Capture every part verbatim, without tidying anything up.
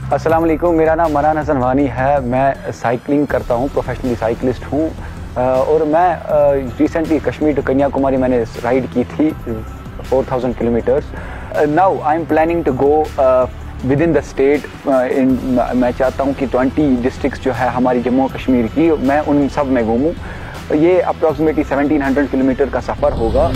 अस्सलाम वालेकुम, मेरा नाम मरान हसन वानी है। मैं साइकिलिंग करता हूँ, प्रोफेशनली साइकिलिस्ट हूँ और मैं रिसेंटली कश्मीर टू कन्याकुमारी मैंने राइड की थी four thousand kilometres. Now I am planning to go within the state. इन मैं चाहता हूँ कि ट्वेंटी डिस्ट्रिक्ट्स जो है हमारी जम्मू कश्मीर की, मैं उन सब में घूमूँ। ये अप्रॉक्सीमेटली सेवनटीन हंड्रेड किलोमीटर का सफ़र होगा।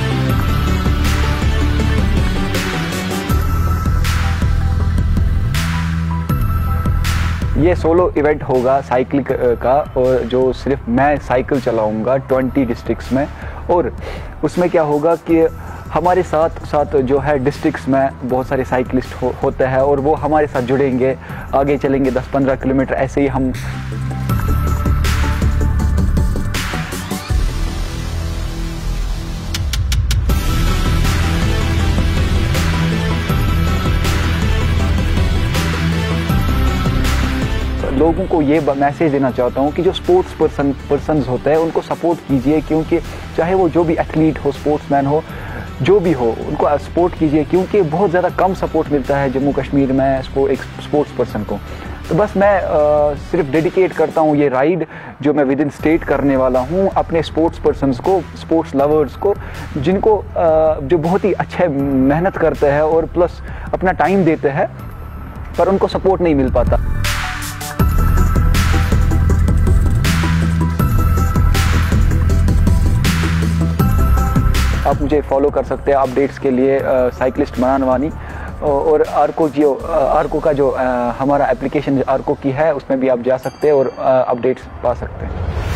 ये सोलो इवेंट होगा साइकिल का, और जो सिर्फ मैं साइकिल चलाऊंगा ट्वेंटी डिस्ट्रिक्ट्स में। और उसमें क्या होगा कि हमारे साथ साथ जो है डिस्ट्रिक्ट्स में बहुत सारे साइकिलिस्ट हो, होते हैं और वो हमारे साथ जुड़ेंगे, आगे चलेंगे दस पंद्रह किलोमीटर ऐसे ही हम। लोगों को ये मैसेज देना चाहता हूँ कि जो स्पोर्ट्स पर्सन पर्सनस होते हैं उनको सपोर्ट कीजिए, क्योंकि चाहे वो जो भी एथलीट हो, स्पोर्ट्समैन हो, जो भी हो, उनको सपोर्ट कीजिए, क्योंकि बहुत ज़्यादा कम सपोर्ट मिलता है जम्मू कश्मीर में स्पो, एक स्पोर्ट्स पर्सन को। तो बस मैं आ, सिर्फ डेडिकेट करता हूँ ये राइड जो मैं विद इन स्टेट करने वाला हूँ अपने स्पोर्ट्स पर्सनस को, स्पोर्ट्स लवर्स को, जिनको आ, जो बहुत ही अच्छे मेहनत करते हैं और प्लस अपना टाइम देते हैं पर उनको सपोर्ट नहीं मिल पाता। आप मुझे फॉलो कर सकते हैं अपडेट्स के लिए, साइकिलिस्ट मरान वानी। और आर्को जो आर्को का जो आ, हमारा एप्लीकेशन आर्को की है उसमें भी आप जा सकते हैं और अपडेट्स पा सकते हैं।